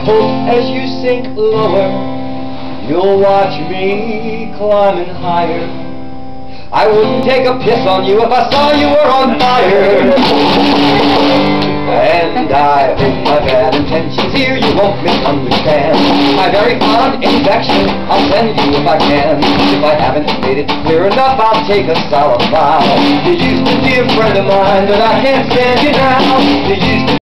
hope as you sink lower, you'll watch me climbing higher. I wouldn't take a piss on you if I saw you were on fire. And I hope my bad intentions here you won't misunderstand. My very fond infection I'll send you if I can. If I haven't made it clear enough, I'll take a solemn vow. You used to be a friend of mine, but I can't stand you now. You used to